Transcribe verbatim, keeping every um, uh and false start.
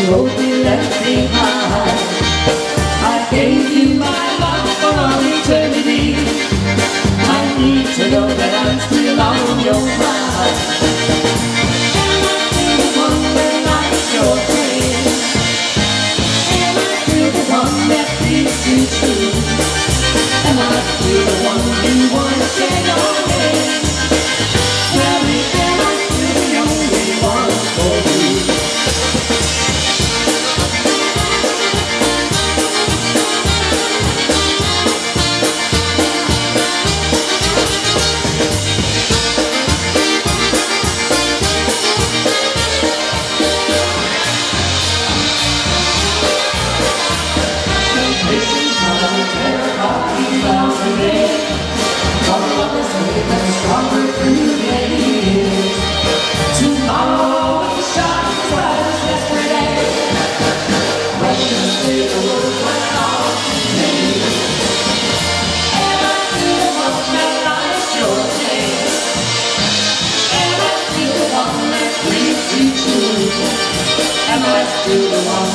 road we left behind. I gave you my love for all eternity. I need to know that I'm still on your mind. Am I still the one that lights your flame? Am I still the one that feels you true? Am I still the one you want to share your name? Tell me, am I still the only one for you? Am I still the one